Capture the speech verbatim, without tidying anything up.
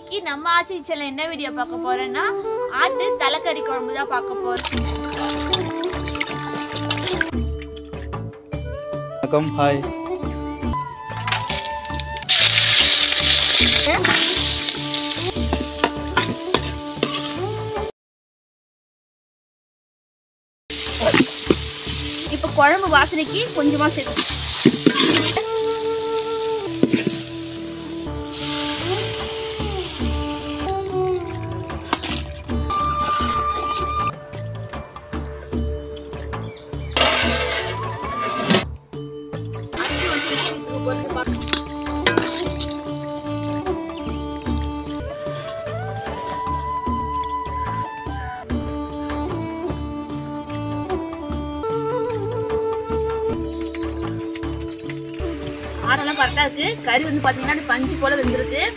இன்னைக்கு நம்ம ஆச்சி கிச்சன்ல என்ன வீடியோ பார்க்க போறோம்னா ஆட்டு தலைக்கறி குழம்பு தான் பார்க்க போறோம். வணக்கம், ஹாய். இப்போ குழம்பு வாசனைக்கு கொஞ்சமா சேர்த்து ஆடெல்லாம் கரெக்டா இருக்கு. கறி வந்து பாத்தீங்கன்னா பஞ்சு போல வெந்திருக்கு.